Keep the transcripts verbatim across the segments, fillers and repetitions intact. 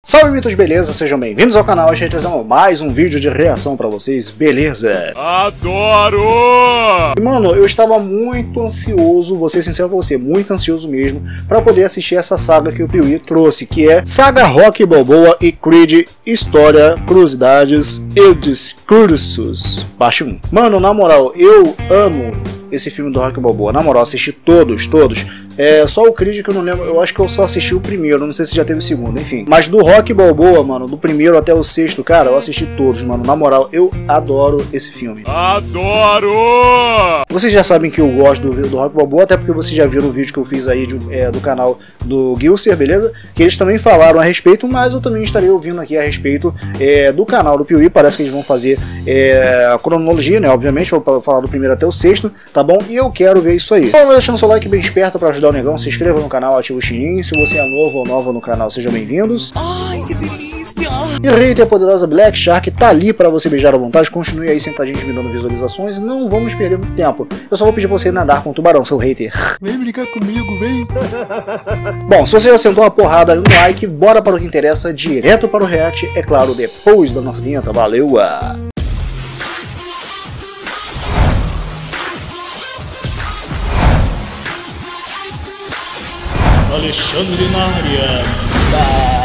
Salve mitos, beleza? Sejam bem-vindos ao canal. Hoje trazendo mais um vídeo de reação pra vocês, beleza? Adoro! E, mano, eu estava muito ansioso, vou ser sincero pra você, muito ansioso mesmo, pra poder assistir essa saga que o Piuí trouxe, que é Saga Rocky Balboa e Creed, História, Curiosidades e Discursos, parte um. Mano, na moral, eu amo esse filme do Rocky Balboa, na moral, assisti todos, todos. É, só o Creed que eu não lembro, eu acho que eu só assisti o primeiro, não sei se já teve o segundo, enfim. Mas do Rocky Balboa, mano, do primeiro até o sexto, cara, eu assisti todos, mano. Na moral, eu adoro esse filme. Adoro! Vocês já sabem que eu gosto do, do Rocky Balboa, até porque vocês já viram o vídeo que eu fiz aí de, é, do canal do Gilser, beleza? Que eles também falaram a respeito, mas eu também estarei ouvindo aqui a respeito é, do canal do Piuí. Parece que eles vão fazer é, a cronologia, né? Obviamente, vou falar do primeiro até o sexto, tá bom? E eu quero ver isso aí. Então, deixando seu like bem esperto pra ajudar o negão, se inscreva no canal, ativa o sininho. Se você é novo ou nova no canal, sejam bem-vindos. Ai, que delícia! E a Hater poderosa Black Shark tá ali pra você beijar à vontade. Continue aí sentadinho me dando visualizações. Não vamos perder muito tempo. Eu só vou pedir pra você nadar com o tubarão, seu hater. Vem brincar comigo, vem! Bom, se você já sentou uma porrada no like, bora para o que interessa, direto para o react, é claro, depois da nossa vinheta. Valeu! Alexandre na área.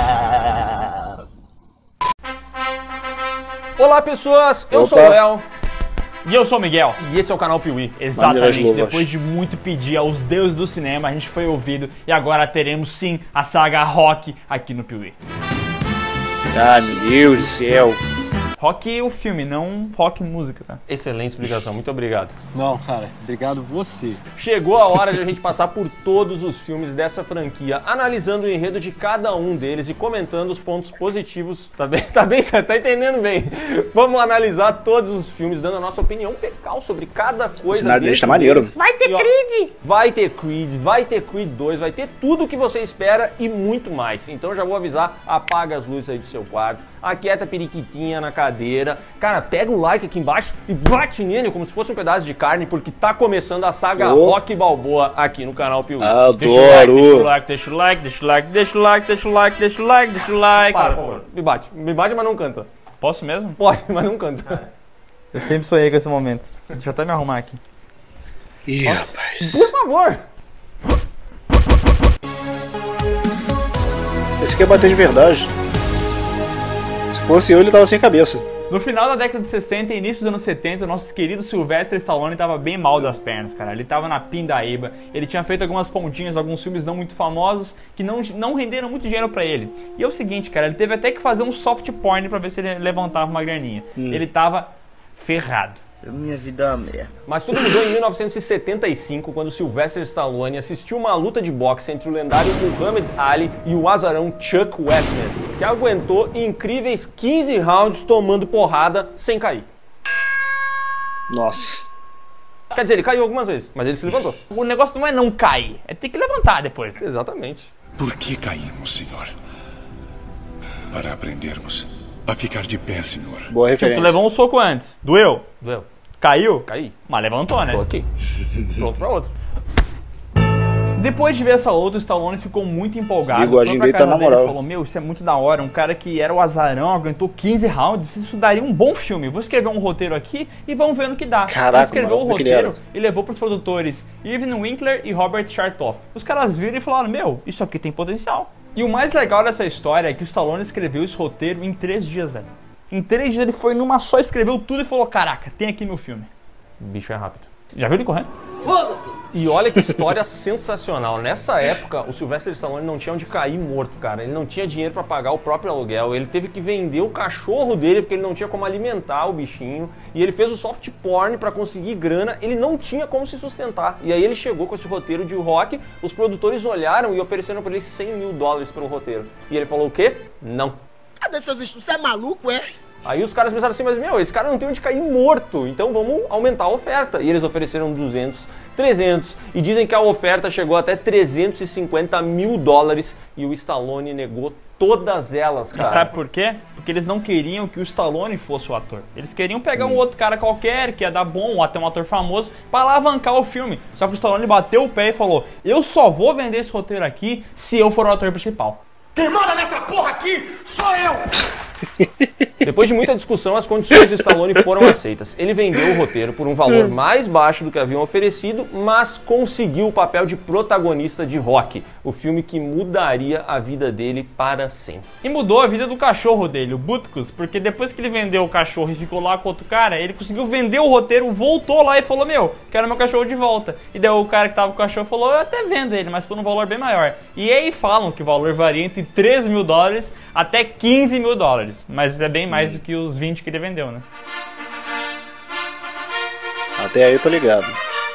Olá pessoas, eu Opa. sou o Léo E eu sou o Miguel. e esse é o canal Piuí. Exatamente, luvas. depois de muito pedir aos deuses do cinema, a gente foi ouvido e agora teremos sim a saga Rocky aqui no Piuí. Ah, meu Deus do céu! Rock o filme, não rock música, tá? Excelente explicação, muito obrigado. Não, cara, obrigado você. Chegou a hora de a gente passar por todos os filmes dessa franquia, analisando o enredo de cada um deles e comentando os pontos positivos. Tá bem? Tá bem? Você tá entendendo bem? Vamos analisar todos os filmes, dando a nossa opinião fecal sobre cada coisa. O cenário deles tá dentro maneiro. deles. Vai ter E, ó, Creed! Vai ter Creed, vai ter Creed dois, vai ter tudo o que você espera e muito mais. Então já vou avisar, apaga as luzes aí do seu quarto, aquieta a periquitinha na cadeira. Cara, pega o like aqui embaixo e bate nele como se fosse um pedaço de carne, porque tá começando a saga Oh. Rocky Balboa aqui no canal Piuí. Adoro! Deixa o like, deixa o like, deixa o like, deixa o like, deixa o like, deixa o like, deixa o like. Para, por favor. Me bate. Me bate, mas não canta. Posso mesmo? Pode, mas não canta. Eu sempre sonhei com esse momento. Deixa eu até me arrumar aqui. Ih, Por rapaz. favor. Esse aqui é bater de verdade. Se fosse eu, ele tava sem cabeça. No final da década de sessenta e início dos anos setenta, o nosso querido Sylvester Stallone estava bem mal das pernas, cara. Ele estava na pindaíba, ele tinha feito algumas pontinhas, alguns filmes não muito famosos, que não, não renderam muito dinheiro pra ele. E é o seguinte, cara, ele teve até que fazer um soft porn pra ver se ele levantava uma graninha. Hum. Ele tava ferrado. Minha vida é uma merda. Mas tudo mudou em mil novecentos e setenta e cinco, quando Sylvester Stallone assistiu uma luta de boxe entre o lendário Muhammad Ali e o azarão Chuck Wepner, que aguentou incríveis quinze rounds tomando porrada sem cair. Nossa. Quer dizer, ele caiu algumas vezes, mas ele se levantou. O negócio não é não cair, é ter que levantar depois, né? Exatamente. Por que caímos, Senhor? Para aprendermos a ficar de pé, Senhor. Boa Tu referência. levou um soco antes, doeu, Doeu. caiu, Caí. mas levantou, né? Tô aqui. Pronto pra outro. Depois de ver essa luta, o Stallone ficou muito empolgado. Esse bigodinho Foi pra dele tá casa na dele e moral. falou, meu, isso é muito da hora, um cara que era o azarão, aguentou quinze rounds, isso daria um bom filme. Vou escrever um roteiro aqui e vamos ver no que dá. Caraca, Ele escreveu mano, o que ele era. roteiro e levou pros produtores Irving Winkler e Robert Chartoff. Os caras viram e falaram, meu, isso aqui tem potencial. E o mais legal dessa história é que o Stallone escreveu esse roteiro em três dias, velho. Em três dias ele foi numa só, escreveu tudo e falou, caraca, tem aqui meu filme. O bicho é rápido. Já viu ele correndo? E olha que história sensacional. Nessa época, o Sylvester Stallone não tinha onde cair morto, cara. Ele não tinha dinheiro pra pagar o próprio aluguel. Ele teve que vender o cachorro dele porque ele não tinha como alimentar o bichinho. E ele fez o soft porn pra conseguir grana. Ele não tinha como se sustentar. E aí ele chegou com esse roteiro de rock. Os produtores olharam e ofereceram pra ele cem mil dólares pelo roteiro. E ele falou o quê? Não. Cadê seus estudos? Você é maluco, é? Aí os caras pensaram assim, mas meu, esse cara não tem onde cair morto, então vamos aumentar a oferta. E eles ofereceram duzentos, trezentos, e dizem que a oferta chegou até trezentos e cinquenta mil dólares e o Stallone negou todas elas, cara. Sabe por quê? Porque eles não queriam que o Stallone fosse o ator. Eles queriam pegar um outro cara qualquer, que ia dar bom, ou até um ator famoso, pra alavancar o filme. Só que o Stallone bateu o pé e falou, eu só vou vender esse roteiro aqui se eu for o ator principal. Quem manda nessa porra aqui sou eu! Depois de muita discussão, as condições de Stallone foram aceitas. Ele vendeu o roteiro por um valor mais baixo do que haviam oferecido, mas conseguiu o papel de protagonista de Rocky, o filme que mudaria a vida dele para sempre. E mudou a vida do cachorro dele, o Butkus, porque depois que ele vendeu o cachorro e ficou lá com outro cara, ele conseguiu vender o roteiro, voltou lá e falou, meu, quero meu cachorro de volta. E daí o cara que tava com o cachorro falou, eu até vendo ele, mas por um valor bem maior. E aí falam que o valor varia entre três mil dólares até quinze mil dólares, mas é bem mais do que os vinte que ele vendeu, né? Até aí eu tô ligado.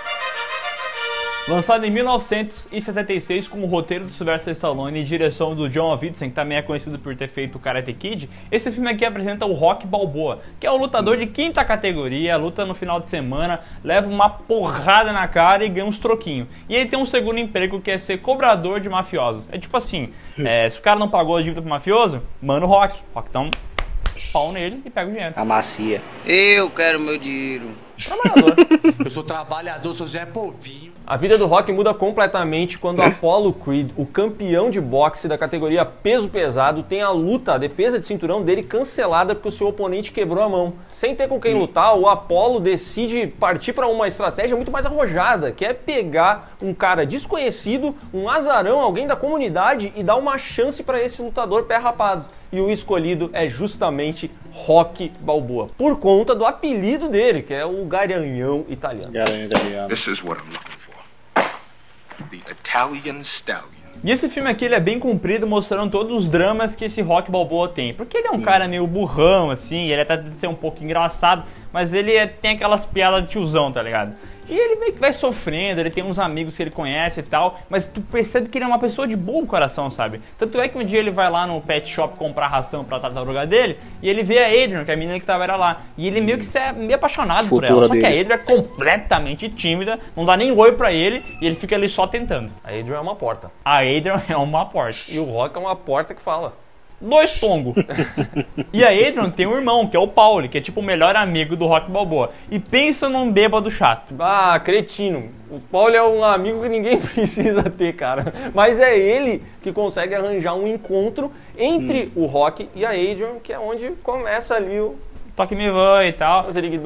Lançado em mil novecentos e setenta e seis com o roteiro do Sylvester Stallone e direção do John Avildsen, que também é conhecido por ter feito o Karate Kid, esse filme aqui apresenta o Rocky Balboa, que é o lutador de quinta categoria, luta no final de semana, leva uma porrada na cara e ganha uns troquinhos. E ele tem um segundo emprego que é ser cobrador de mafiosos. É tipo assim, é, se o cara não pagou a dívida pro mafioso, mano Rock. Rock dá um pau nele e pega o dinheiro. A macia. Eu quero meu dinheiro. Trabalhador. Eu sou trabalhador, sou Zé Povinho. A vida do Rocky muda completamente quando Apollo Creed, o campeão de boxe da categoria peso pesado, tem a luta, a defesa de cinturão dele cancelada porque o seu oponente quebrou a mão. Sem ter com quem lutar, o Apollo decide partir para uma estratégia muito mais arrojada, que é pegar um cara desconhecido, um azarão, alguém da comunidade e dar uma chance para esse lutador pé rapado. E o escolhido é justamente Rocky Balboa, por conta do apelido dele, que é o Garanhão Italiano. Garanhão Italiano. This is what I'm looking for. The Italian Stallion. E esse filme aqui ele é bem comprido, mostrando todos os dramas que esse Rocky Balboa tem. Porque ele é um hum. cara meio burrão, assim, ele até deve ser um pouco engraçado, mas ele é, tem aquelas piadas de tiozão, tá ligado? E ele meio que vai sofrendo, ele tem uns amigos que ele conhece e tal, mas tu percebe que ele é uma pessoa de bom coração, sabe? Tanto é que um dia ele vai lá no pet shop comprar ração pra tartaruga dele, e ele vê a Adrian, que é a menina que tava lá, e ele meio que se é meio apaixonado por ela. Só que a Adrian é completamente tímida, não dá nem oi pra ele, e ele fica ali só tentando. A Adrian é uma porta. A Adrian é uma porta. E o Rock é uma porta que fala. Dois tongos. E a Adrian tem um irmão, que é o Paulie, que é tipo o melhor amigo do Rocky Balboa. E pensa num bêbado chato. Ah, cretino. O Paulie é um amigo que ninguém precisa ter, cara. Mas é ele que consegue arranjar um encontro entre hum. o Rocky e a Adrian, que é onde começa ali o... Toque me vai e tal.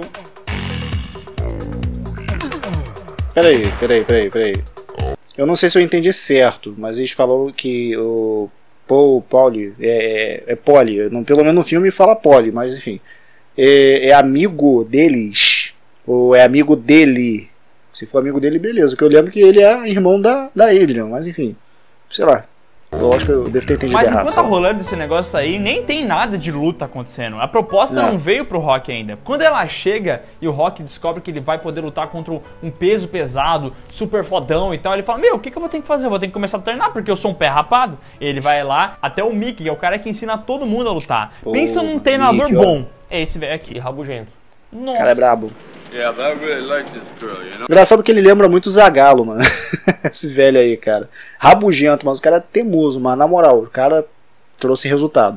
Peraí, peraí, peraí, peraí. Eu não sei se eu entendi certo, mas eles falaram que o... Paul, Pauli, é, é, é Poli, não, pelo menos no filme fala Poli, mas enfim, é, é amigo deles, ou é amigo dele, se for amigo dele, beleza, porque eu lembro que ele é irmão da, da Adrian, mas enfim, sei lá, eu acho que eu devo ter entendido mas errado. Mas enquanto tá rolando esse negócio aí, nem tem nada de luta acontecendo, a proposta não, não veio pro Rocky ainda. Quando ela chega e o Rocky descobre que ele vai poder lutar contra um peso pesado, super fodão e tal, ele fala, meu, o que, que eu vou ter que fazer? Eu vou ter que começar a treinar, porque eu sou um pé rapado. Ele vai lá, até o Mickey, que é o cara que ensina todo mundo a lutar. Pô, pensa num treinador Mickey, bom. É esse velho aqui, rabugento. Nossa. O cara é brabo. Yeah, but I really like this girl, you know? Engraçado que ele lembra muito o Zagalo, mano. Esse velho aí, cara. Rabugento, mas o cara é teimoso, mas na moral, o cara trouxe resultado.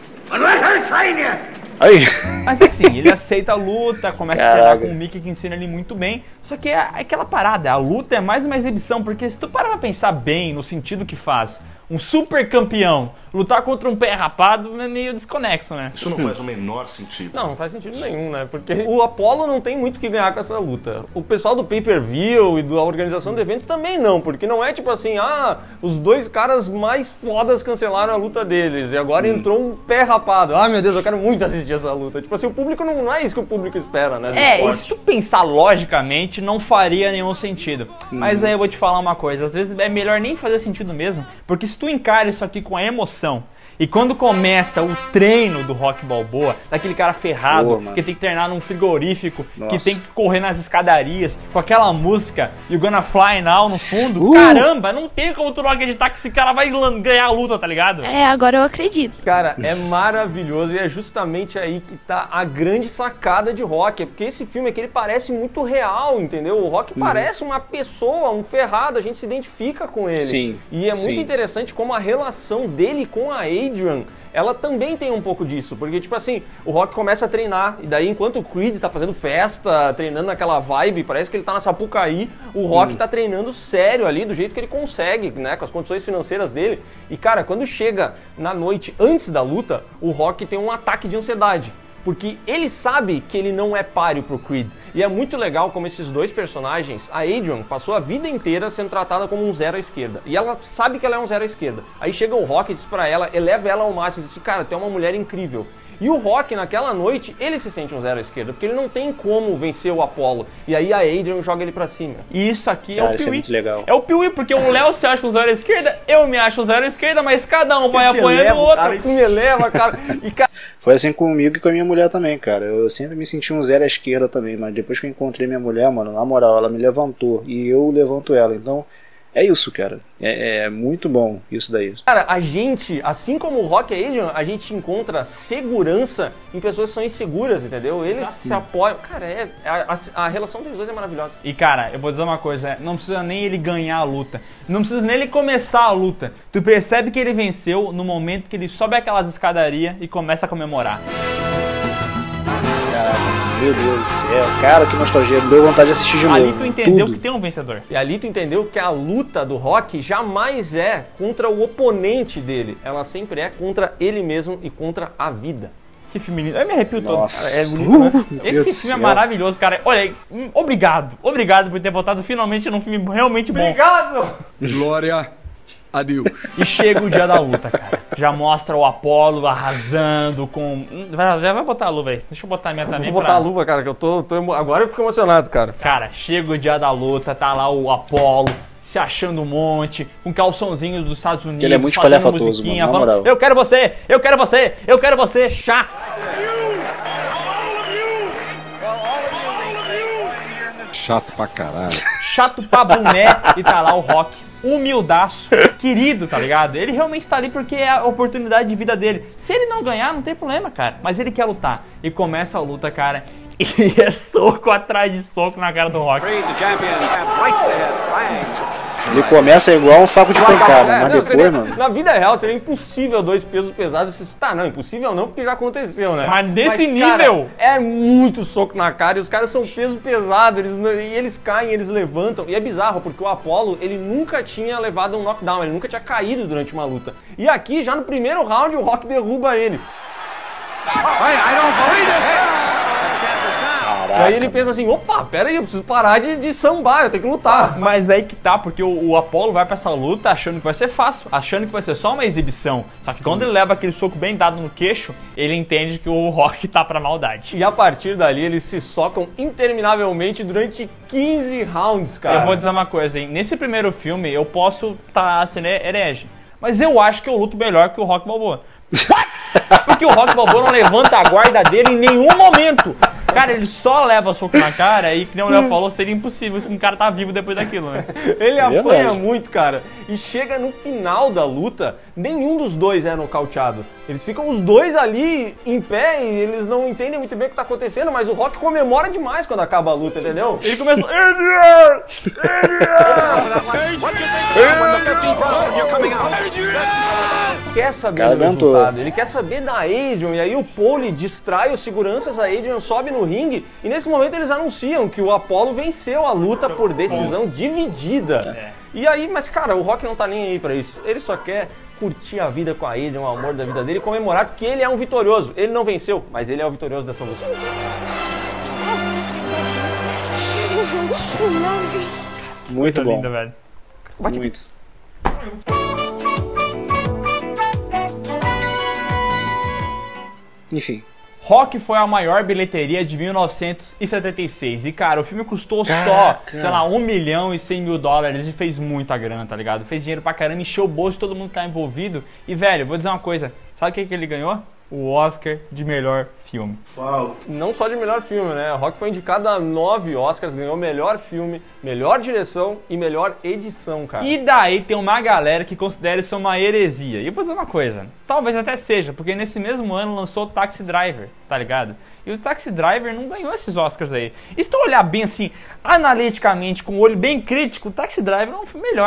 Aí. Mas assim, ele aceita a luta, começa Caraca. a treinar com o Mickey que ensina ele muito bem. Só que é aquela parada, a luta é mais uma exibição, porque se tu parar pra pensar bem no sentido que faz um super campeão lutar contra um pé rapado é meio desconexo, né? Isso não faz o menor sentido. Não, não faz sentido nenhum, né? Porque o Apollo não tem muito o que ganhar com essa luta. O pessoal do pay-per-view e da organização do evento também não, porque não é tipo assim, ah, os dois caras mais fodas cancelaram a luta deles e agora hum. entrou um pé rapado. Ah, meu Deus, eu quero muito assistir essa luta. Tipo assim, o público não, não é isso que o público espera, né? É, e se tu pensar logicamente, não faria nenhum sentido. Hum. Mas aí eu vou te falar uma coisa, às vezes é melhor nem fazer sentido mesmo, porque se tu encara isso aqui com a emoção, e quando começa o treino do Rocky Balboa, daquele cara ferrado, Pô, que tem que treinar num frigorífico, Nossa. que tem que correr nas escadarias, com aquela música You Gonna Fly Now no fundo, uh. caramba, não tem como tu não acreditar que esse cara vai ganhar a luta, tá ligado? É, agora eu acredito. Cara, é maravilhoso e é justamente aí que tá a grande sacada de Rocky, é porque esse filme aqui ele parece muito real, entendeu? O Rocky hum. parece uma pessoa, um ferrado, a gente se identifica com ele. Sim. E é Sim. muito interessante como a relação dele com a Adrian ela também tem um pouco disso, porque tipo assim, o Rock começa a treinar, e daí enquanto o Creed tá fazendo festa, treinando naquela vibe, parece que ele tá na Sapucaí, o Rock hum. tá treinando sério ali, do jeito que ele consegue, né, com as condições financeiras dele. E cara, quando chega na noite antes da luta, o Rock tem um ataque de ansiedade, porque ele sabe que ele não é páreo pro Creed. E é muito legal como esses dois personagens, a Adrian passou a vida inteira sendo tratada como um zero à esquerda. E ela sabe que ela é um zero à esquerda. Aí chega o Rock e diz pra ela, eleva ela ao máximo, diz assim, cara, tu é uma mulher incrível. E o Rock, naquela noite, ele se sente um zero à esquerda, porque ele não tem como vencer o Apollo. E aí a Adrian joga ele pra cima. E isso aqui Cara, é o isso é Piuí. muito legal. É o Piuí, porque o Léo se acha um zero à esquerda, eu me acho um zero à esquerda, mas cada um vai apoiando o outro. Cara, tu me eleva, cara. E, cara... Foi assim comigo e com a minha mulher também, cara. Eu sempre me senti um zero à esquerda também, mas depois que eu encontrei minha mulher, mano, na moral, ela me levantou e eu levanto ela. Então, é isso, cara. É, é muito bom isso daí. Cara, a gente, assim como o Rock e a Adrian, a gente encontra segurança em pessoas que são inseguras, entendeu? Eles se apoiam. Cara, é, a, a, a relação dos dois é maravilhosa. E cara, eu vou dizer uma coisa, não precisa nem ele ganhar a luta, não precisa nem ele começar a luta. Tu percebe que ele venceu no momento que ele sobe aquelas escadarias e começa a comemorar. Caraca, meu Deus do céu. Cara, que nostalgia. Me deu vontade de assistir de novo. Ali tu entendeu Tudo. que tem um vencedor. E ali tu entendeu que a luta do Rock jamais é contra o oponente dele. Ela sempre é contra ele mesmo e contra a vida. Que filme lindo. Eu me arrepio todo. Nossa. Cara, é bonito, né? Uh, meu Esse Deus filme é do maravilhoso, cara. Olha, obrigado. Obrigado por ter votado finalmente num filme realmente bom. Obrigado! Glória a Deus. E chega o dia da luta, cara. Já mostra o Apollo arrasando com... Vai, já vai botar a luva aí. Deixa eu botar a minha também. Vou botar pra... a luva, cara, que eu tô, tô emo... Agora eu fico emocionado, cara. Cara, chega o dia da luta, tá lá o Apollo se achando um monte, com calçãozinho dos Estados Unidos, ele é muito fazendo espalhafatoso, musiquinha, mano, na falando, moral. eu quero você, eu quero você, eu quero você, chá. Chato pra caralho. Chato pra boné, e tá lá o Rock, humildaço, querido, tá ligado? Ele realmente tá ali porque é a oportunidade de vida dele. Se ele não ganhar, não tem problema, cara, mas ele quer lutar. E começa a luta, cara, e é soco atrás de soco na cara do Rock. Ele começa igual um saco de pancada, É, mas não, depois, seria, mano... na vida real seria impossível dois pesos pesados. Você, tá, não, impossível não, porque já aconteceu, né? Mas desse cara, nível? É muito soco na cara e os caras são peso pesado, eles, não- e eles caem, eles levantam. E é bizarro, porque o Apollo, ele nunca tinha levado um knockdown, ele nunca tinha caído durante uma luta. E aqui, já no primeiro round, o Rock derruba ele. E aí ele pensa assim, opa, pera aí, eu preciso parar de, de sambar, eu tenho que lutar. Mas aí que tá, porque o, o Apollo vai pra essa luta achando que vai ser fácil, achando que vai ser só uma exibição. Só que quando ele leva aquele soco bem dado no queixo, ele entende que o Rock tá pra maldade. E a partir dali eles se socam interminavelmente durante quinze rounds, cara. Eu vou dizer uma coisa, hein? Nesse primeiro filme eu posso tá sendo herege, mas eu acho que eu luto melhor que o Rock Balboa. Porque o Rock Balboa não levanta a guarda dele em nenhum momento. Cara, ele só leva soco na cara e, que nem o Léo falou, seria impossível se um cara tá vivo depois daquilo, né? Ele É apanha verdade. muito, cara. E chega no final da luta, nenhum dos dois é nocauteado. Eles ficam os dois ali em pé e eles não entendem muito bem o que tá acontecendo, mas o Rock comemora demais quando acaba a luta, entendeu? Ele começa... Adrian! Quer saber Cara, do aguentou. resultado, ele quer saber da Adrian, e aí o Pole distrai os seguranças, a Adrian sobe no ringue, e nesse momento eles anunciam que o Apollo venceu a luta por decisão dividida. E aí, mas cara, o Rock não tá nem aí pra isso, ele só quer curtir a vida com a Adrian, o amor da vida dele, e comemorar porque ele é um vitorioso. Ele não venceu, mas ele é o vitorioso dessa luta. Muito Coisa bom. linda, velho. Muitos. Enfim. Rock foi a maior bilheteria de mil novecentos e setenta e seis. E, cara, o filme custou Caraca. só, sei lá, um milhão e cem mil dólares e fez muita grana, tá ligado? Fez dinheiro pra caramba, encheu o bolso de todo mundo que tá envolvido. E, velho, vou dizer uma coisa. Sabe o que, que ele ganhou? O Oscar de melhor filme. Não só de melhor filme, né? O Rock foi indicado a nove Oscars, ganhou melhor filme, melhor direção e melhor edição, cara. E daí tem uma galera que considera isso uma heresia. E eu vou dizer uma coisa, talvez até seja, porque nesse mesmo ano lançou o Taxi Driver, tá ligado? E o Taxi Driver não ganhou esses Oscars aí. E se tu olhar bem assim, analiticamente, com o olho bem crítico, o Taxi Driver é um filme melhor, né?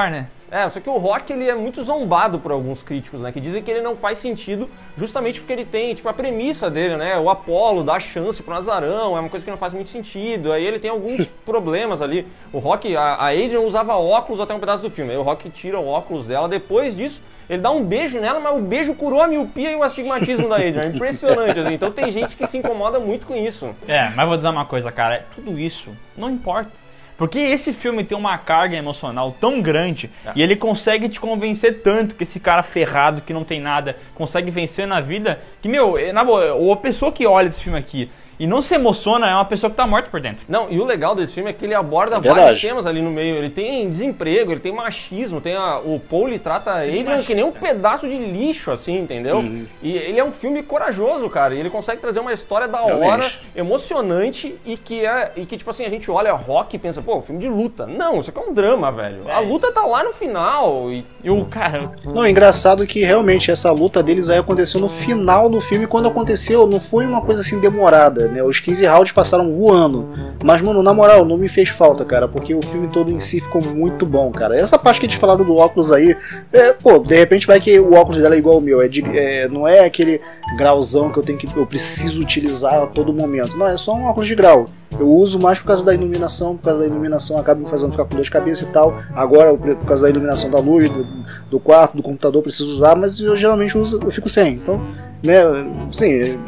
É, só que o Rock, ele é muito zombado por alguns críticos, né? Que dizem que ele não faz sentido justamente porque ele tem, tipo, a premissa dele, né? O Apollo dá chance pro Nazarão, é uma coisa que não faz muito sentido. Aí ele tem alguns problemas ali. O Rock, a, a Adrian usava óculos até um pedaço do filme. Aí o Rock tira o óculos dela. Depois disso, ele dá um beijo nela, mas o beijo curou a miopia e o astigmatismo da Adrian. É impressionante, assim. Então tem gente que se incomoda muito com isso. É, mas vou dizer uma coisa, cara. Tudo isso não importa. Porque esse filme tem uma carga emocional tão grande é. e ele consegue te convencer tanto que esse cara ferrado, que não tem nada, consegue vencer na vida, que, meu, na boa, a pessoa que olha esse filme aqui e não se emociona é uma pessoa que tá morta por dentro. Não, e o legal desse filme é que ele aborda Verdade. vários temas ali no meio. Ele tem desemprego, ele tem machismo, tem a, o Paul ele trata a Adrian que nem um pedaço de lixo, assim, entendeu? Uhum. E ele é um filme corajoso, cara. E ele consegue trazer uma história da hora, Realmente. emocionante e que, é, e que, tipo assim, a gente olha Rock e pensa, pô, filme de luta. Não, isso aqui é um drama, velho. É. A luta tá lá no final. E, e o cara... Não, é engraçado que realmente essa luta deles aí aconteceu no final do filme. Quando aconteceu, não foi uma coisa assim demorada. Né? Os quinze rounds passaram voando. Mas, mano, na moral, não me fez falta, cara, porque o filme todo em si ficou muito bom, cara. Essa parte que eles falaram do óculos aí, é, pô, de repente vai que o óculos dela é igual ao meu. É de, é, não é aquele grauzão que eu tenho que eu preciso utilizar a todo momento. Não, é só um óculos de grau. Eu uso mais por causa da iluminação, por causa da iluminação acaba me fazendo ficar com dor de cabeça e tal. Agora, por causa da iluminação da luz, do, do quarto, do computador, preciso usar, mas eu geralmente uso, eu fico sem. Então, né, sim...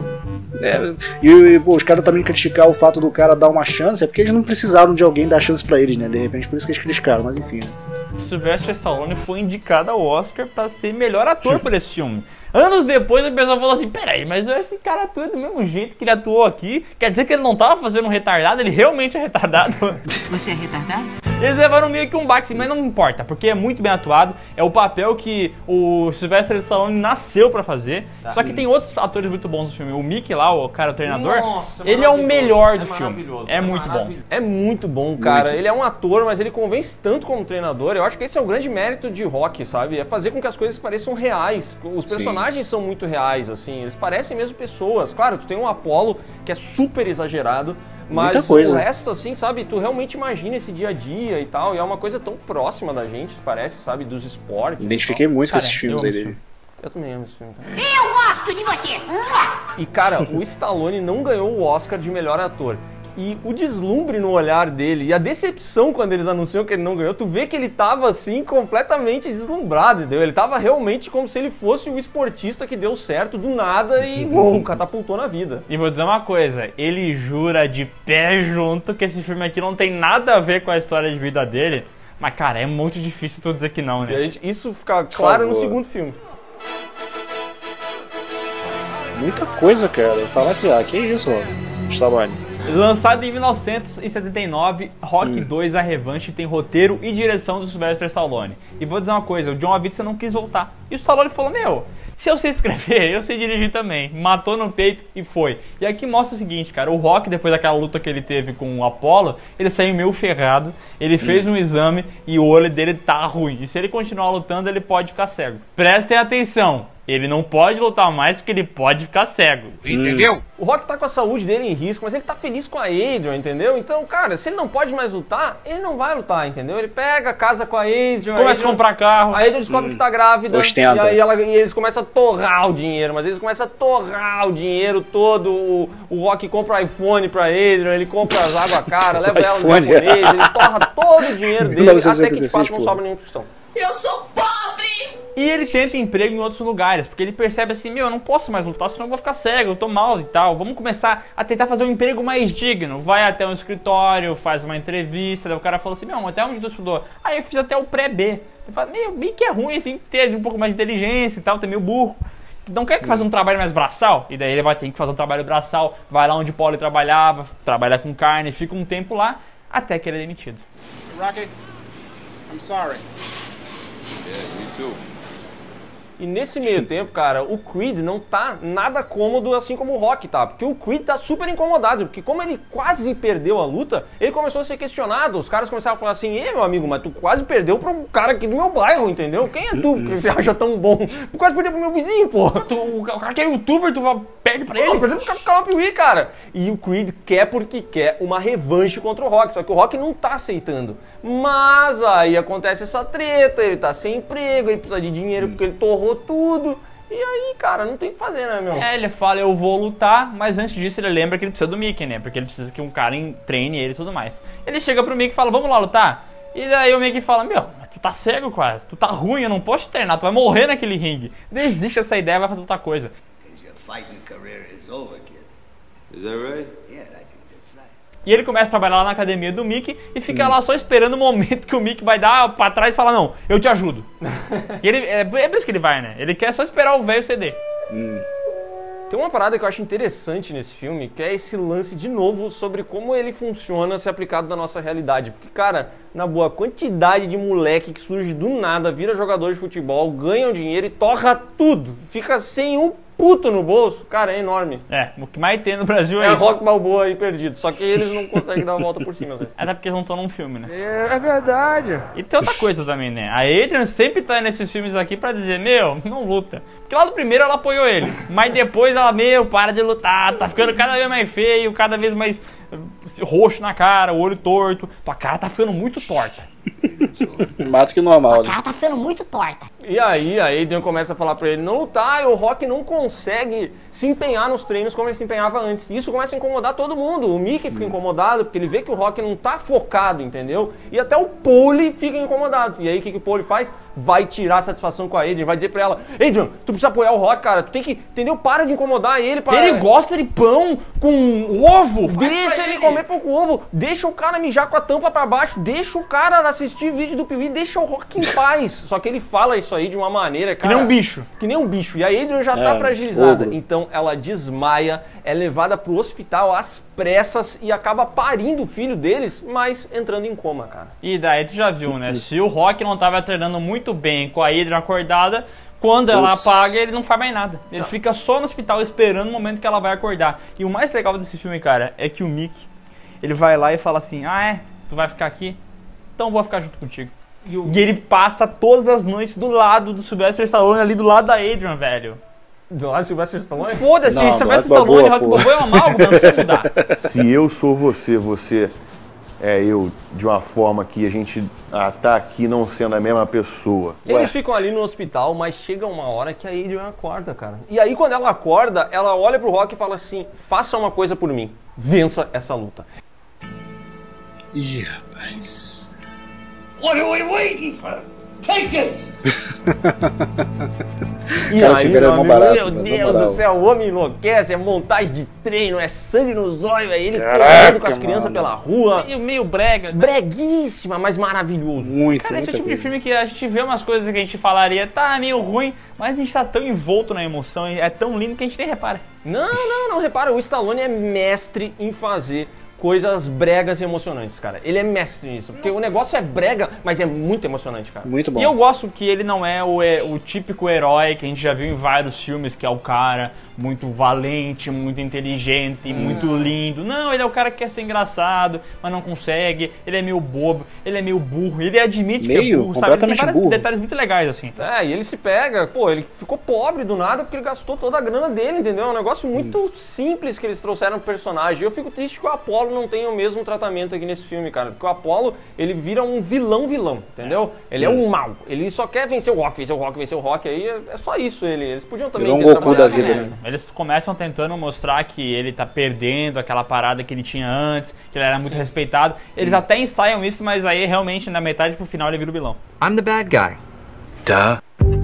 É, e, e pô, os caras também criticar o fato do cara dar uma chance, é porque eles não precisaram de alguém dar chance pra eles, né? De repente, por isso que eles criticaram, mas enfim, né? Sylvester Stallone foi indicado ao Oscar pra ser melhor ator por esse filme. Anos depois a pessoa falou assim, peraí, mas esse cara atua do mesmo jeito que ele atuou aqui, quer dizer que ele não tava fazendo um retardado, ele realmente é retardado. Você é retardado? Eles levaram meio que um baque, mas não importa, porque é muito bem atuado, é o papel que o Sylvester Stallone nasceu pra fazer, tá. Só que tem outros atores muito bons no filme, o Mickey lá, o cara, o treinador, Nossa, ele é o melhor do é filme, é, é muito bom. É muito bom, cara, muito. Ele é um ator, mas ele convence tanto como treinador, eu acho que esse é o grande mérito de Rock, sabe, é fazer com que as coisas pareçam reais, os personagens Sim. são muito reais, assim, eles parecem mesmo pessoas, claro, tu tem um Apollo que é super exagerado, mas o resto, assim, sabe, tu realmente imagina esse dia a dia e tal, e é uma coisa tão próxima da gente, parece, sabe, dos esportes. Identifiquei muito com esses filmes aí dele. Eu também amo esse filme, cara. Eu gosto de você! E, cara, o Stallone não ganhou o Oscar de melhor ator. E o deslumbre no olhar dele e a decepção quando eles anunciam que ele não ganhou, tu vê que ele tava assim completamente deslumbrado, entendeu? Ele tava realmente como se ele fosse o esportista que deu certo do nada e uou, catapultou na vida. E vou dizer uma coisa, ele jura de pé junto que esse filme aqui não tem nada a ver com a história de vida dele, mas cara, é muito difícil tu dizer que não, né? E a gente, isso fica claro no segundo filme. Muita coisa, cara. Falar que, ah, que isso, ó. Stallone. Lançado em mil novecentos e setenta e nove, Rock hum. dois A Revanche tem roteiro e direção do Sylvester Stallone. E vou dizer uma coisa, o John Avildsen não quis voltar. E o Stallone falou, meu, se eu sei escrever, eu sei dirigir também. Matou no peito e foi. E aqui mostra o seguinte, cara, o Rock, depois daquela luta que ele teve com o Apollo, ele saiu meio ferrado, ele fez hum. um exame e o olho dele tá ruim. E se ele continuar lutando, ele pode ficar cego. Prestem atenção. Ele não pode lutar mais porque ele pode ficar cego. Entendeu? Hum. O Rock tá com a saúde dele em risco, mas ele tá feliz com a Adrian, entendeu? Então, cara, se ele não pode mais lutar, ele não vai lutar, entendeu? Ele pega, casa com a Adrian... Começa a, Adrian, a comprar carro. A Adrian descobre hum. que tá grávida. Ostenta. E aí ela, e eles começam a torrar o dinheiro, mas eles começam a torrar o dinheiro todo. O, o Rock compra o iPhone pra Adrian, ele compra as água cara, leva ela no japonês, ele torra todo o dinheiro dele, até que de fato não sobra nenhum tostão. Eu sou pobre! E ele tenta emprego em outros lugares, porque ele percebe assim, meu, eu não posso mais lutar, senão eu vou ficar cego, eu tô mal e tal. Vamos começar a tentar fazer um emprego mais digno. Vai até um escritório, faz uma entrevista, daí o cara fala assim, meu, até onde tu estudou? Aí eu fiz até o pré-B. Ele fala, meu, bem que é ruim, assim, ter um pouco mais de inteligência e tal, ter meio burro. Não quer que faça um trabalho mais braçal? E daí ele vai ter que fazer um trabalho braçal, vai lá onde o Paulo trabalhava, trabalha com carne, fica um tempo lá, até que ele é demitido. Rocky, I'm sorry. Yeah, me too. E nesse meio tempo, cara, o Creed não tá nada cômodo assim como o Rock tá. Porque o Creed tá super incomodado. Porque como ele quase perdeu a luta, ele começou a ser questionado. Os caras começaram a falar assim, ei, meu amigo, mas tu quase perdeu pra um cara aqui do meu bairro, entendeu? Quem é tu que você acha tão bom? Tu quase perdeu pro meu vizinho, pô. Tu, o cara que é youtuber, tu perde pra ele. Por exemplo, o Calma Piuí, cara. E o Creed quer porque quer uma revanche contra o Rock, só que o Rock não tá aceitando. Mas aí acontece essa treta, ele tá sem emprego, ele precisa de dinheiro porque ele torrou tudo. E aí, cara, não tem o que fazer, né, meu? É, ele fala, eu vou lutar, mas antes disso ele lembra que ele precisa do Mickey, né? Porque ele precisa que um cara treine ele e tudo mais. Ele chega pro Mickey e fala, vamos lá lutar? E daí o Mickey fala, meu, tu tá cego quase, tu tá ruim, eu não posso te treinar, tu vai morrer naquele ringue. Desiste dessa ideia, vai fazer outra coisa. E ele começa a trabalhar lá na academia do Mickey e fica hum. lá só esperando o momento que o Mickey vai dar pra trás e fala, não, eu te ajudo. E ele, é, é por isso que ele vai, né? Ele quer só esperar o velho ceder. Hum. Tem uma parada que eu acho interessante nesse filme, que é esse lance, de novo, sobre como ele funciona se aplicado na nossa realidade. Porque, cara, na boa, a quantidade de moleque que surge do nada, vira jogador de futebol, ganha o dinheiro e torra tudo. Fica sem um puto no bolso, cara, é enorme. É, o que mais tem no Brasil é, é isso. É Rock Balboa aí perdido, só que eles não conseguem dar a volta por cima, às vezes. Até porque eles não estão num filme, né? É, é verdade. E tem outra coisa também, né? A Adrian sempre tá nesses filmes aqui pra dizer, meu, não luta. Porque lá do primeiro ela apoiou ele, mas depois ela, meu, para de lutar, tá ficando cada vez mais feio, cada vez mais roxo na cara, o olho torto. Tua cara tá ficando muito torta. Mais que normal. Tua cara tá ficando muito torta. E aí a Adrian começa a falar pra ele não lutar, e o Rock não consegue se empenhar nos treinos como ele se empenhava antes. E isso começa a incomodar todo mundo. O Mickey fica incomodado porque ele vê que o Rock não tá focado, entendeu? E até o Paulie fica incomodado. E aí o que, que o Paulie faz? Vai tirar a satisfação com a Adrian, vai dizer pra ela, Adrian, tu precisa apoiar o Rock, cara, tu tem que, entendeu? Para de incomodar ele. Para... Ele gosta de pão com ovo. Deixa ele comer pouco ovo, deixa o cara mijar com a tampa pra baixo, deixa o cara assistir vídeo do Piuí, deixa o Rock em paz. Só que ele fala isso aí de uma maneira, cara... Que nem um bicho. Que nem um bicho. E a Adrian já é, tá fragilizada. ogro. Então ela desmaia, é levada pro hospital às pressas e acaba parindo o filho deles, mas entrando em coma, cara. E daí tu já viu, né? Se o Rock não tava treinando muito bem com a Adrian acordada, quando ela Ups. apaga, ele não faz mais nada. Ele fica só no hospital esperando o momento que ela vai acordar. E o mais legal desse filme, cara, é que o Mickey, ele vai lá e fala assim, ah é? Tu vai ficar aqui? Então eu vou ficar junto contigo. E, o... e ele passa todas as noites do lado do Sylvester Stallone, ali do lado da Adrian, velho. Do lado do Sylvester Stallone? Foda-se, Não, Sylvester do lado do Stallone, Balboa, Rock Balboa é uma amálgama, não precisa mudar. Se eu sou você, você é eu, de uma forma que a gente ah, tá aqui não sendo a mesma pessoa. Eles Ué. ficam ali no hospital, mas chega uma hora que a Adrian acorda, cara. E aí quando ela acorda, ela olha pro Rock e fala assim, faça uma coisa por mim, vença essa luta. Ih, rapaz. What are we waiting for? Take this! E Cara, aí, esse cara é meu mó amigo, barato, meu mas na Deus moral. do céu, o homem enlouquece, é montagem de treino, é sangue nos olhos, é ele Caraca, correndo com as crianças mano. pela rua. Meio, meio brega. Breguíssima, mas maravilhoso. Muito, Cara, esse muita tipo de coisa. filme que a gente vê umas coisas que a gente falaria, tá meio ruim, mas a gente tá tão envolto na emoção, é tão lindo que a gente nem repara. Não, não, não, repara, o Stallone é mestre em fazer coisas bregas e emocionantes, cara. Ele é mestre nisso, porque o negócio é brega, mas é muito emocionante, cara. Muito bom. E eu gosto que ele não é o, é o típico herói que a gente já viu em vários filmes, que é o cara muito valente, muito inteligente, Hum. muito lindo. Não, ele é o cara que quer ser engraçado, mas não consegue. Ele é meio bobo, ele é meio burro. Ele admite que é Meio? burro, sabe? Ele tem Completamente vários burro. detalhes muito legais, assim. É, e ele se pega, pô, ele ficou pobre do nada porque ele gastou toda a grana dele, entendeu? É um negócio muito Hum. simples que eles trouxeram pro personagem. E eu fico triste que o Apollo não tenha o mesmo tratamento aqui nesse filme, cara. Porque o Apollo, ele vira um vilão-vilão, entendeu? Ele é um mal. Ele só quer vencer o Rock, vencer o Rock, vencer o Rock. Aí é é só isso ele. Eles podiam também Virou um ter Goku trabalhado da vida, nessa. né? Eles começam tentando mostrar que ele tá perdendo aquela parada que ele tinha antes, que ele era muito respeitado. Eles até ensaiam isso, mas aí realmente na metade pro final ele vira o vilão. I'm the bad guy. Duh.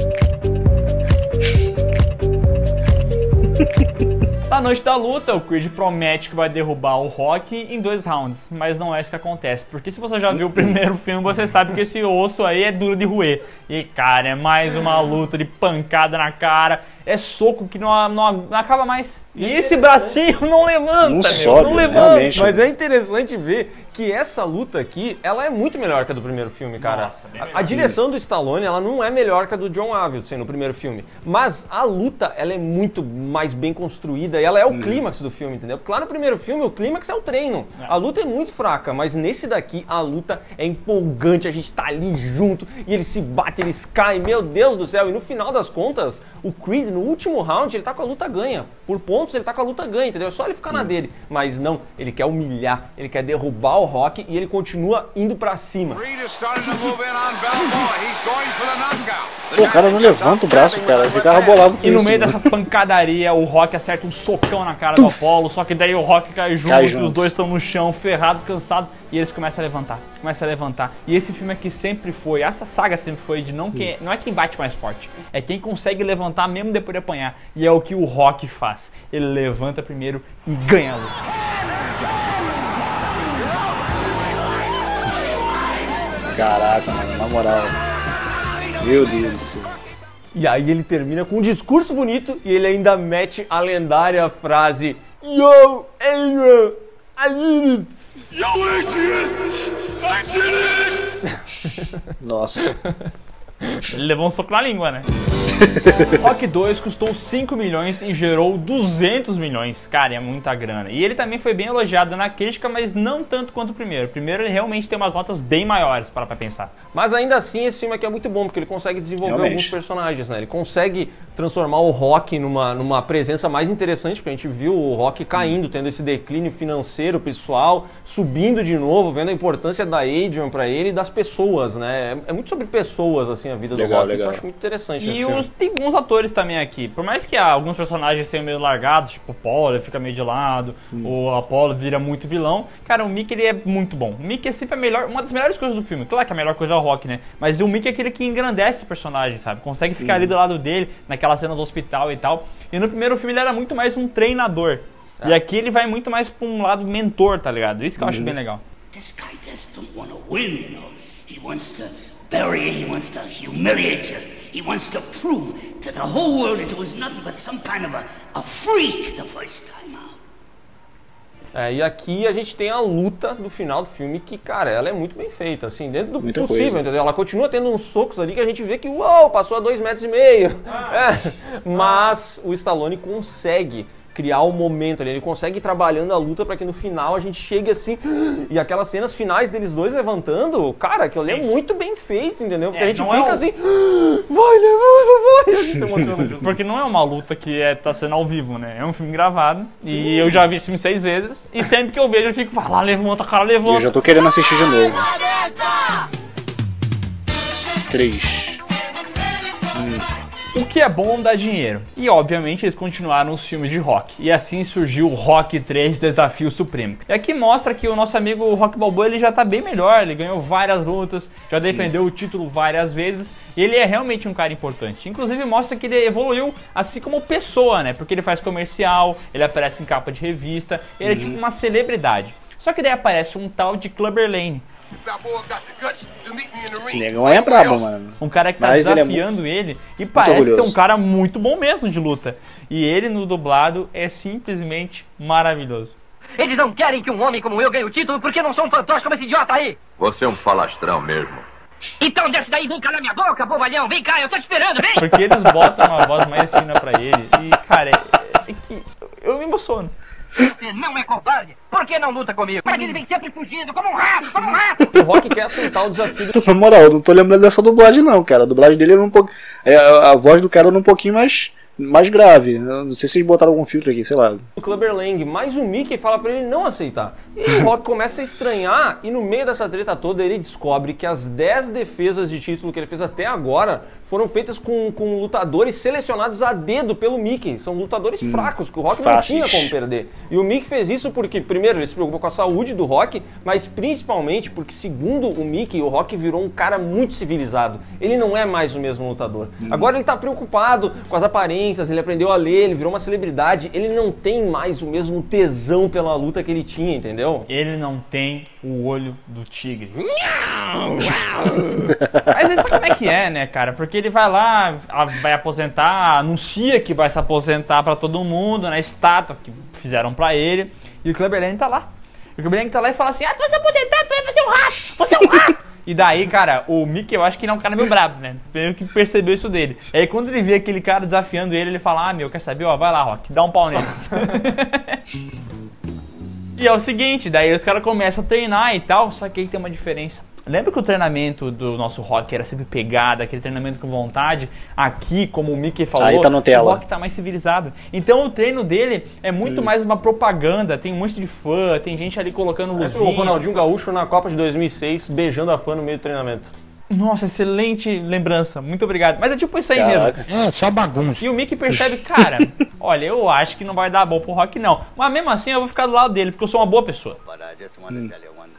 Na noite da luta, o Creed promete que vai derrubar o Rock em dois rounds, mas não é isso que acontece, porque se você já viu o primeiro filme, você sabe que esse osso aí é duro de roer. E cara, é mais uma luta de pancada na cara, é soco que não, não, não acaba mais. E esse bracinho não levanta, Não meu, sobe, não né? levanta. Realmente. Mas é interessante ver que essa luta aqui, ela é muito melhor que a do primeiro filme, cara. Nossa, bem a, melhor. a direção do Stallone, ela não é melhor que a do John Avildsen no primeiro filme. Mas a luta, ela é muito mais bem construída e ela é o clímax do filme, entendeu? Porque lá no primeiro filme, o clímax é o treino. A luta é muito fraca, mas nesse daqui, a luta é empolgante, a gente tá ali junto e eles se batem, eles caem, meu Deus do céu. E no final das contas, o Creed no último round ele tá com a luta ganha. Por pontos ele tá com a luta ganha, entendeu? É só ele ficar na dele. Mas não, ele quer humilhar, ele quer derrubar o Rock e ele continua indo pra cima. Pô, o cara não levanta o braço, cara, ele ficava bolado com E no isso, meio mano. dessa pancadaria, o Rock acerta um socão na cara do Apollo, só que daí o Rock cai junto, Cai e junto. os dois estão no chão, ferrado, cansado, e eles começam a levantar, começam a levantar. E esse filme aqui sempre foi, essa saga sempre foi de não quem, não é quem bate mais forte, é quem consegue levantar mesmo depois de apanhar. E é o que o Rock faz, ele levanta primeiro e ganha a luta. Caraca, mano, na moral. Meu Deus do céu. E aí ele termina com um discurso bonito e ele ainda mete a lendária frase Yo, Adrian, I did it! Yo, Adrian, I did it! Nossa. Ele levou um soco na língua, né? Rock dois custou cinco milhões e gerou duzentos milhões. Cara, é muita grana. E ele também foi bem elogiado na crítica, mas não tanto quanto o primeiro. O primeiro ele realmente tem umas notas bem maiores, para pra pensar. Mas ainda assim esse filme aqui é muito bom, porque ele consegue desenvolver Realmente. alguns personagens, né? Ele consegue transformar o Rock numa, numa presença mais interessante, porque a gente viu o Rock caindo, tendo esse declínio financeiro pessoal, subindo de novo, vendo a importância da Adrian pra ele e das pessoas, né? É, é muito sobre pessoas, assim, a vida Legal, do Rock. legal. Isso eu acho muito interessante nesse E filme. os, tem alguns atores também aqui. Por mais que alguns personagens sejam meio largados, tipo o Apollo, ele fica meio de lado, o Apollo vira muito vilão. Cara, o Mickey ele é muito bom. O Mickey é sempre a melhor, uma das melhores coisas do filme. Claro que a melhor coisa é o Rock, né? Mas o Mickey é aquele que engrandece o personagem, sabe? Consegue ficar ali do lado dele, naquelas cenas do hospital e tal. E no primeiro filme ele era muito mais um treinador. E aqui ele vai muito mais pra um lado mentor, tá ligado? Isso que eu acho bem legal. This guy just don't want to win, you know. He wants to bury you, he wants to humiliate you. He wants to prove to the whole world that it was nothing but some kind of a, a freak the first time out. É, e aqui a gente tem a luta do final do filme que, cara, ela é muito bem feita, assim, dentro do Muita possível, coisa. entendeu? Ela continua tendo uns socos ali que a gente vê que, uau, passou a dois metros e meio. É, mas o Stallone consegue criar o momento ali, ele consegue ir trabalhando a luta pra que no final a gente chegue assim, e aquelas cenas finais deles dois levantando, cara, aquilo ali é muito bem feito, entendeu? Porque É, a gente não fica é um- assim, vai, levanta, vai, a gente se emociona junto. Porque não é uma luta que é, tá sendo ao vivo, né? É um filme gravado. E eu já vi esse filme seis vezes. E sempre que eu vejo, eu fico, vai lá, levanta, cara, E eu levanta. já tô querendo assistir de novo. Três. O que é bom dá dinheiro. E obviamente eles continuaram os filmes de Rock. E assim surgiu o Rock três Desafio Supremo. E aqui mostra que o nosso amigo Rock Balboa ele já tá bem melhor. Ele ganhou várias lutas, já defendeu o título várias vezes. E ele é realmente um cara importante. Inclusive mostra que ele evoluiu assim como pessoa, né? Porque ele faz comercial, ele aparece em capa de revista. Ele é tipo uma celebridade. Só que daí aparece um tal de Clubber Lang. Esse negão é brabo, mano. Um cara que tá Mas ele é desafiando ele e parece ser orgulhoso. um cara muito bom mesmo de luta. E ele no dublado é simplesmente maravilhoso. Eles não querem que um homem como eu ganhe o título porque não sou um fantoche como esse idiota aí. Você é um falastrão mesmo. Então desce daí, vem calar minha boca, bobalhão. Vem cá, eu tô te esperando, vem. Porque eles botam uma voz mais fina pra ele. E, cara, é, é que eu me emociono. Você não é covarde. Por que não luta comigo? Mas ele vem sempre fugindo, como um rato, como um rato. O Rock quer aceitar o desafio do... Na moral, eu não tô lembrando dessa dublagem não, cara. A dublagem dele era um pouco... é, a, a voz do cara era um pouquinho mais, mais grave. Eu não sei se eles botaram algum filtro aqui, sei lá. o Clubber Lang, mas o Mickey fala pra ele não aceitar. E o Rock começa a estranhar e no meio dessa treta toda ele descobre que as dez defesas de título que ele fez até agora foram feitas com, com lutadores selecionados a dedo pelo Mickey. São lutadores Hum, fracos, que o Rock fáceis. não tinha como perder. E o Mickey fez isso porque, primeiro, ele se preocupou com a saúde do Rock, mas principalmente porque, segundo o Mickey, o Rock virou um cara muito civilizado. Ele não é mais o mesmo lutador. Hum. Agora ele tá preocupado com as aparências, ele aprendeu a ler, ele virou uma celebridade. Ele não tem mais o mesmo tesão pela luta que ele tinha, entendeu? Ele não tem o olho do tigre. Mas aí sabe como é que é, né, cara? Porque ele vai lá, a- vai aposentar, anuncia que vai se aposentar pra todo mundo, na estátua que fizeram pra ele. E o Clubber Lang tá lá. O Clubber Lang tá lá e fala assim, ah, tu vai se aposentar, tu vai ser um rato, você é um rato. E daí, cara, o Mickey eu acho que ele é um cara meio brabo, né? Primeiro que percebeu isso dele. Aí quando ele vê aquele cara desafiando ele, ele fala, ah, meu, quer saber? Ó, vai lá, Rock, dá um pau nele. E é o seguinte, daí os caras começam a treinar e tal, só que aí tem uma diferença. Lembra que o treinamento do nosso Rock era sempre pegada, aquele treinamento com vontade? Aqui, como o Mickey falou, Aí tá no tela. o Rock tá mais civilizado. Então o treino dele é muito hum. mais uma propaganda, tem um monte de fã, tem gente ali colocando luzinha. O Ronaldinho Gaúcho na Copa de dois mil e seis beijando a fã no meio do treinamento. Nossa, excelente lembrança, muito obrigado. Mas é tipo isso aí Caraca. mesmo. É, só bagunça. E o Mickey percebe, cara, olha, eu acho que não vai dar bom pro Rock não. Mas mesmo assim eu vou ficar do lado dele, porque eu sou uma boa pessoa. Hum.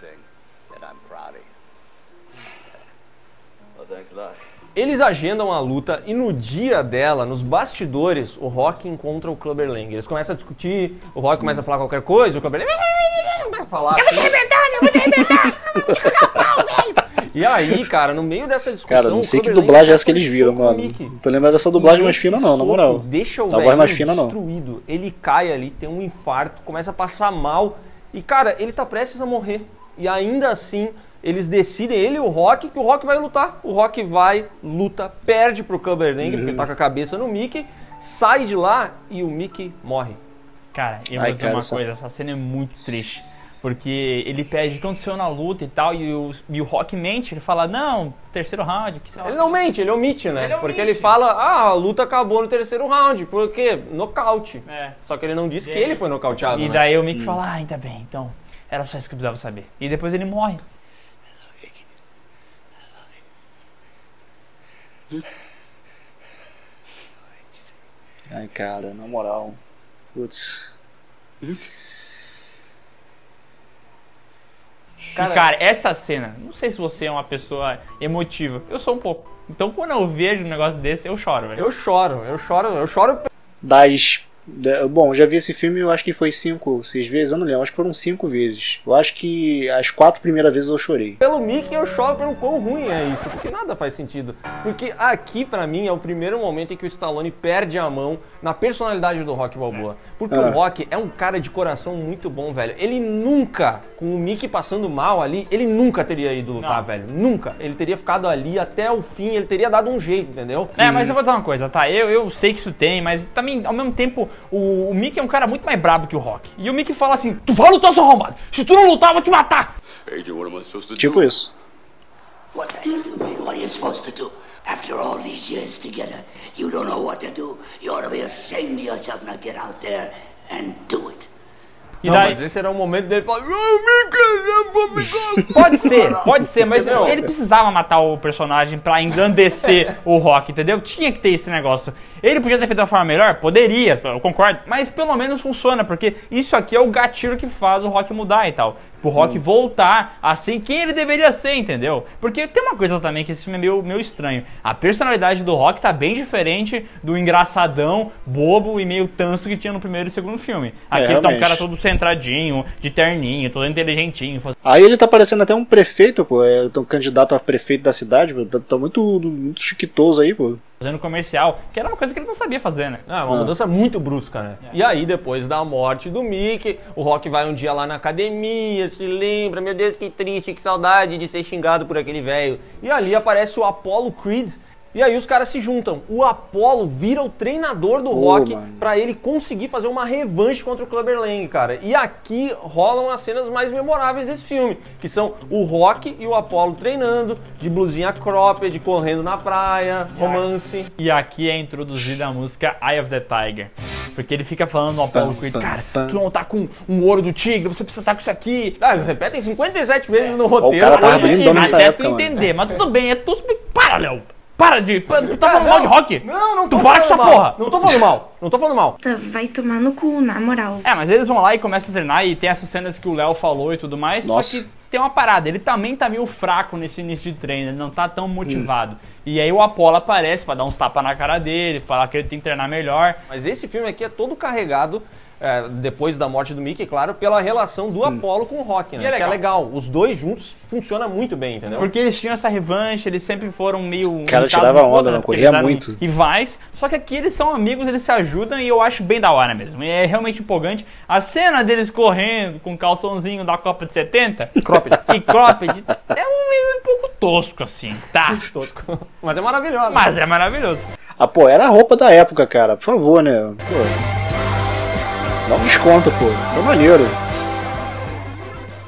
Eles agendam a luta e no dia dela, nos bastidores, o Rock encontra o Clubber Lang. Eles começam a discutir, o Rock começa a falar qualquer coisa, o Clubber Lang começa a falar. Eu vou te arrebentar, eu vou te arrebentar, eu vou te cagar o pau, velho. E aí, cara, no meio dessa discussão... Cara, não sei que dublagem é essa que eles viram, mano. Não tô lembrando dessa dublagem mais fina não, na moral. Deixa o a voz mais fina não. destruído. Ele cai ali, tem um infarto, começa a passar mal. E, cara, ele tá prestes a morrer. E ainda assim, eles decidem, ele e o Rock, que o Rock vai lutar. O Rock vai, luta, perde pro Clubber Lang, uhum. porque tá com a cabeça no Mickey, sai de lá e o Mickey morre. Cara, eu vou dizer uma coisa, essa cena é muito triste. Porque ele pede o que aconteceu na luta e tal, e o, e o Rock mente, ele fala, não, terceiro round, que sei lá. Ele não mente, ele omite, né? Ele omite. Porque ele fala, ah, a luta acabou no terceiro round, por quê? Nocaute. É. Só que ele não disse e que ele... ele foi nocauteado, E né? daí o Mickey hum. fala, ah, ainda bem, então, era só isso que eu precisava saber. E depois ele morre. Ai, cara, na moral. Putz. Cara, cara, essa cena, não sei se você é uma pessoa emotiva, eu sou um pouco. Então quando eu vejo um negócio desse, eu choro, velho. Eu choro, eu choro, eu choro. Das... Bom, já vi esse filme, eu acho que foi cinco, seis vezes, eu não lembro, acho que foram cinco vezes. Eu acho que as quatro primeiras vezes eu chorei. Pelo Mickey eu choro pelo quão ruim é isso, porque nada faz sentido. Porque aqui, pra mim, é o primeiro momento em que o Stallone perde a mão na personalidade do Rock Balboa. Porque ah. o Rock é um cara de coração muito bom, velho. Ele nunca, com o Mickey passando mal ali, ele nunca teria ido lutar, não. velho. Nunca. Ele teria ficado ali até o fim, ele teria dado um jeito, entendeu? É, mas eu vou dizer uma coisa, tá? Eu, eu sei que isso tem, mas também, ao mesmo tempo, o, o Mickey é um cara muito mais brabo que o Rock. E o Mickey fala assim, tu vai lutar, seu arrombado. Se tu não lutar, eu vou te matar. Tipo isso. What the hell, you mean? What are you supposed to do? After all these years together, you don't know what to do. You ought to be ashamed of yourself not get out there and do it. E daí... Não, mas esse era o momento dele falar, pode ser, pode ser, mas não, ele precisava matar o personagem pra engrandecer o Rock, entendeu? Tinha que ter esse negócio. Ele podia ter feito de uma forma melhor? Poderia, eu concordo, mas pelo menos funciona, porque isso aqui é o gatilho que faz o Rock mudar e tal. Pro Rock hum. voltar a ser quem ele deveria ser, entendeu? Porque tem uma coisa também que esse filme é meio, meio estranho. A personalidade do Rock tá bem diferente do engraçadão, bobo e meio tanso que tinha no primeiro e segundo filme. Aqui é, tá um cara todo centradinho, de terninho, todo inteligentinho. Aí ele tá parecendo até um prefeito, pô. É um candidato a prefeito da cidade, pô. Tá, tá muito, muito chiquitoso aí, pô. Fazendo comercial, que era uma coisa que ele não sabia fazer, né? É, uma ah. mudança muito brusca, né? É. E aí, depois da morte do Mickey, o Rock vai um dia lá na academia, se lembra, meu Deus, que triste, que saudade de ser xingado por aquele velho. E ali aparece o Apollo Creed, e aí os caras se juntam. O Apollo vira o treinador do oh, Rock mano. pra ele conseguir fazer uma revanche contra o Clubber Lang, cara. E aqui rolam as cenas mais memoráveis desse filme, que são o Rock e o Apollo treinando, de blusinha cropped, correndo na praia, romance. E aqui é introduzida a música Eye of the Tiger. Porque ele fica falando no Apollo Creed, cara, tu não tá com um ouro do tigre, você precisa estar com isso aqui. Ah, eles repetem cinquenta e sete vezes no roteiro. O cara tá abrindo nessa época, tu entender, mano. Mas tudo bem, é tudo... Para, Léo! Para de... Tu tá falando mal de Rock? Não, não tô tu para com essa mal. porra! Não tô falando mal, não tô falando mal. Vai tomar no cu, na moral. É, mas eles vão lá e começam a treinar e tem essas cenas que o Léo falou e tudo mais. Nossa. Só que tem uma parada, ele também tá meio fraco nesse início de treino, ele não tá tão motivado. Hum. E aí o Apollo aparece pra dar uns tapas na cara dele, falar que ele tem que treinar melhor. Mas esse filme aqui é todo carregado... É, depois da morte do Mickey, claro, pela relação do hum. Apollo com o Rock, né? É que é legal. Os dois juntos funciona muito bem, entendeu? Porque eles tinham essa revanche, eles sempre foram meio... O cara tirava onda, não corria muito. Rivais, só que aqui eles são amigos, eles se ajudam e eu acho bem da hora mesmo. E é realmente empolgante. A cena deles correndo com o calçãozinho da Copa de setenta cropped. E cropped é um, um pouco tosco assim, tá? Muito tosco. Mas é maravilhoso. Mas é maravilhoso. Ah, pô, era a roupa da época, cara. Por favor, né? Pô. Dá um desconto, pô. Tá maneiro.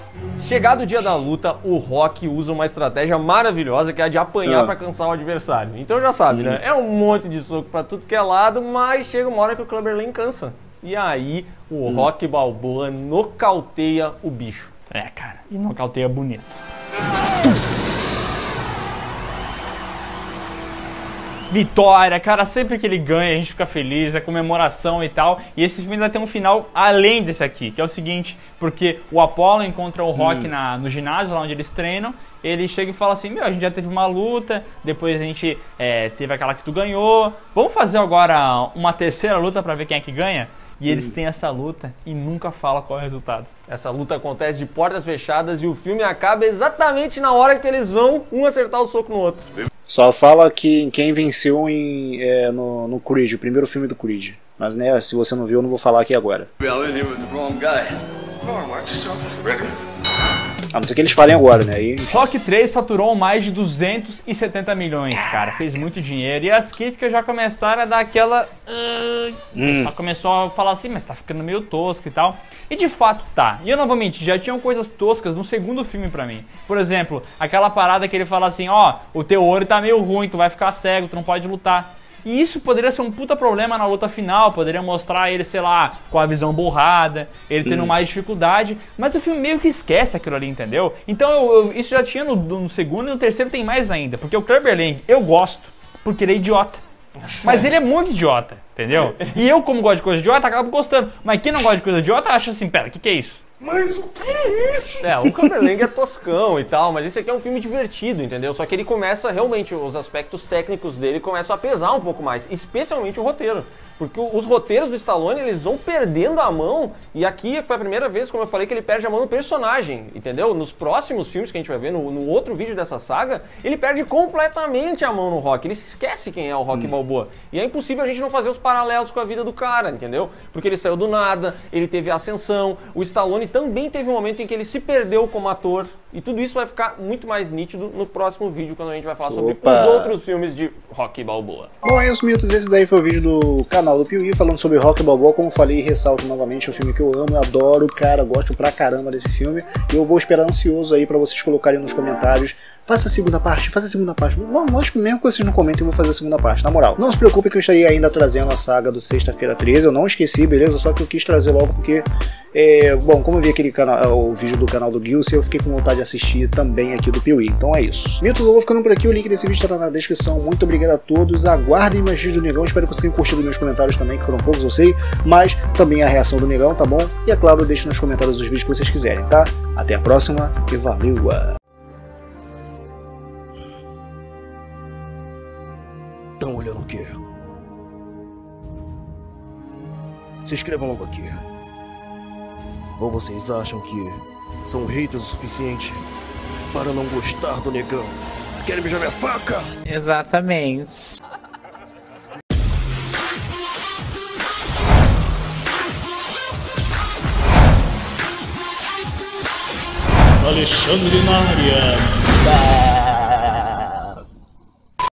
Chegado o dia da luta, o Rock usa uma estratégia maravilhosa, que é a de apanhar Ah. pra cansar o adversário. Então já sabe, né? É um monte de soco pra tudo que é lado, mas chega uma hora que o Clubber Lang cansa. E aí, o Hum. Rock Balboa nocauteia o bicho. É, cara, e nocauteia bonito. Vitória, cara, sempre que ele ganha a gente fica feliz, é comemoração e tal. E esse filme ainda tem um final além desse aqui, que é o seguinte, porque o Apollo encontra o Rock Hum. na, no ginásio, lá onde eles treinam, ele chega e fala assim, meu, a gente já teve uma luta, depois a gente é, teve aquela que tu ganhou, vamos fazer agora uma terceira luta pra ver quem é que ganha? E eles têm essa luta e nunca fala qual é o resultado. Essa luta acontece de portas fechadas e o filme acaba exatamente na hora que eles vão um acertar o soco no outro. Só fala que quem venceu em, é, no, no Creed, o primeiro filme do Creed. Mas né, se você não viu, eu não vou falar aqui agora. A não ser que eles falem agora, né? E... Rock três faturou mais de duzentos e setenta milhões, cara. Fez muito dinheiro. E as críticas já começaram a dar aquela... Uh, Hum. Só começou a falar assim, mas tá ficando meio tosco e tal. E de fato tá. E eu não vou mentir, já tinham coisas toscas no segundo filme pra mim. Por exemplo, aquela parada que ele fala assim, ó, o teu olho tá meio ruim, tu vai ficar cego, tu não pode lutar. E isso poderia ser um puta problema na luta final, poderia mostrar ele, sei lá, com a visão borrada, ele tendo Hum. mais dificuldade, mas o filme meio que esquece aquilo ali, entendeu? Então eu, eu- isso já tinha no, no segundo e no terceiro tem mais ainda, porque o Clubber Lang eu gosto, porque ele é idiota. Mas ele é muito idiota, entendeu? E eu, como gosto de coisa idiota, acabo gostando. Mas quem não gosta de coisa idiota, acha assim, pera, o que, que é isso? Mas o que é isso? É, o Clubber Lang é toscão e tal, mas esse aqui é um filme divertido, entendeu? Só que ele começa, realmente, os aspectos técnicos dele começam a pesar um pouco mais, especialmente o roteiro. Porque o- os roteiros do Stallone, eles vão perdendo a mão, e aqui foi a primeira vez, como eu falei, que ele perde a mão no personagem, entendeu? Nos próximos filmes que a gente vai ver, no, no outro vídeo dessa saga, ele perde completamente a mão no Rock, ele esquece quem é o Rock Balboa. E é impossível a gente não fazer os paralelos com a vida do cara, entendeu? Porque ele saiu do nada, ele teve a ascensão, o Stallone também teve um momento em que ele se perdeu como ator, e tudo isso vai ficar muito mais nítido no próximo vídeo, quando a gente vai falar sobre Opa. os outros filmes de Rock Balboa. Bom, é isso, mitos. Esse daí foi o vídeo do canal do Piuí falando sobre Rock Balboa. Como falei, ressalto novamente, é um filme que eu amo, eu adoro, cara, gosto pra caramba desse filme. E eu vou esperar ansioso aí pra vocês colocarem nos comentários. Faça a segunda parte, faça a segunda parte. Bom, lógico, mesmo que vocês não comentem, eu vou fazer a segunda parte, na moral. Não se preocupe que eu estaria ainda trazendo a saga do Sexta-feira treze. Eu não esqueci, beleza? Só que eu quis trazer logo porque, é, bom, como eu vi aquele canal, o vídeo do canal do Gilson, eu fiquei com vontade de assistir também aqui do Piuí. Então é isso. Mitos, eu vou ficando por aqui. O link desse vídeo estará na descrição. Muito obrigado a todos. Aguardem mais vídeos do Negão. Espero que vocês tenham curtido meus comentários também, que foram poucos, eu sei. Mas também a reação do Negão, tá bom? E é claro, deixe nos comentários os vídeos que vocês quiserem, tá? Até a próxima e valeu! Estão olhando o quê? Se inscrevam logo aqui. Ou vocês acham que são haters o suficiente para não gostar do Negão? Querem beijar minha faca? Exatamente. Alexandre na área.